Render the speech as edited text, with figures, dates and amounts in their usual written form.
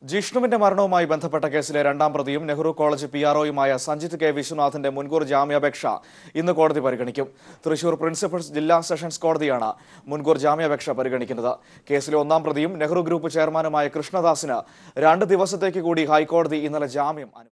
ജിഷ്ണുവിന്റെ മരണവുമായി ബന്ധപ്പെട്ട കേസിലെ രണ്ടാം പ്രതിയും നെഹ്റു കോളേജ് PROയുമായ സഞ്ജിത്ത് കെ വിശ്വനാഥന്റെ മുൻകൂർ ജാമ്യാപേക്ഷ ഇന്ന് കോടതി പരിഗണിക്കും. തൃശൂർ പ്രിൻസിപ്പൽ ജില്ലാ സെഷൻസ് കോടതിയാണ് മുൻകൂർ ജാമ്യാപേക്ഷ പരിഗണിക്കുന്നത്. കേസിലെ ഒന്നാം പ്രതിയും നെഹ്റു ഗ്രൂപ്പ് ചെയർമാനുമായ കൃഷ്ണദാസിന് 2 ദിവസത്തേക്ക് കൂടി ഹൈക്കോടതി ഇന്നലെ ജാമ്യം